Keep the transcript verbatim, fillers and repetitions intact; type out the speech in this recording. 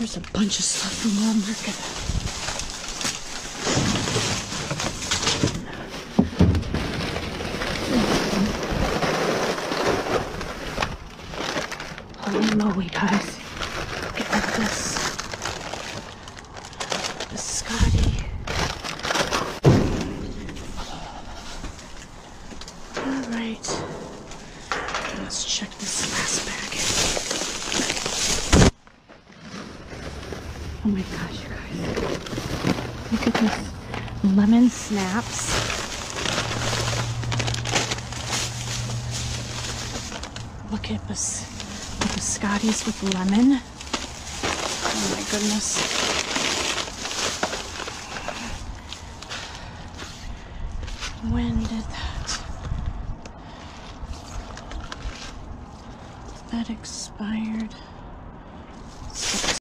There's a bunch of stuff from Walmart. Holy moly, guys. Look at this. Biscotti. Alright. Let's check this last bag. Oh my gosh, you guys. Look at this. Lemon snaps. Look at this. The biscottis with lemon. Oh my goodness. When did that? That expired.